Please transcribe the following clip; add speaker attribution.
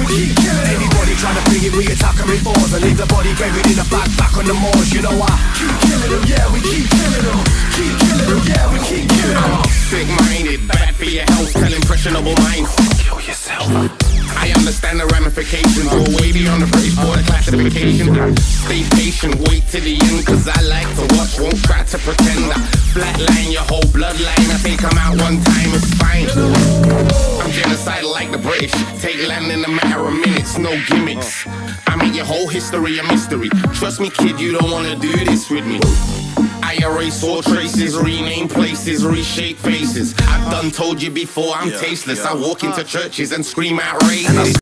Speaker 1: keep killing them. Anybody trying to bring it, we attack them in fours and leave the body buried in the back on the moors. You know I keep killing them, yeah, we keep killing them. Keep killing them, yeah, we keep killing them.
Speaker 2: Sick-minded, bad for your health, tell impressionable minds. Kill yourself. I understand the ramifications, go way beyond the British border classification. Stay patient, wait till the end, cause I like to watch, won't try to pretend. I flatline your whole bloodline, I take them out one time, it's fine. I'm genocidal like the British, take land in a matter of minutes, no gimmicks. I make your whole history a mystery, trust me kid, you don't wanna do this with me. I erase all traces, rename places, reshape faces. I've done told you before, I'm tasteless. I walk into churches and scream out racist.